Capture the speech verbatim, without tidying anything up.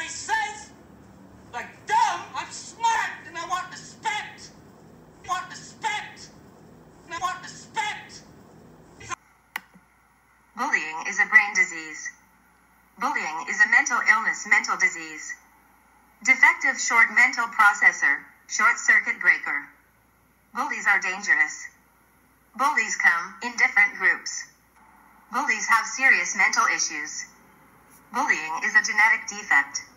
any sense? Like dumb, I'm smart, and I want respect. I want respect. And I want respect. Bullying is a brain disease. Bullying is a mental illness, mental disease. Defective short mental processor, short circuit breaker. Bullies are dangerous. Bullies come in different groups. Bullies have serious mental issues. Bullying is a genetic defect.